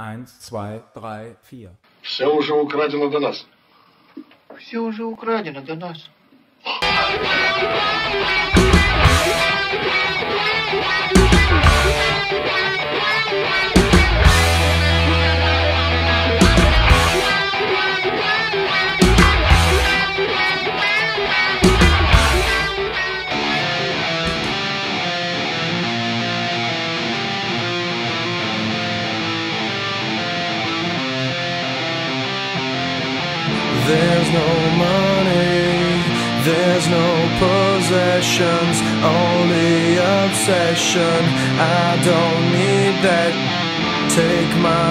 1, 2, 3, 4. Все уже украдено до нас. Все уже украдено до нас. There's no money, there's no possessions, only obsession. I don't need that. Take my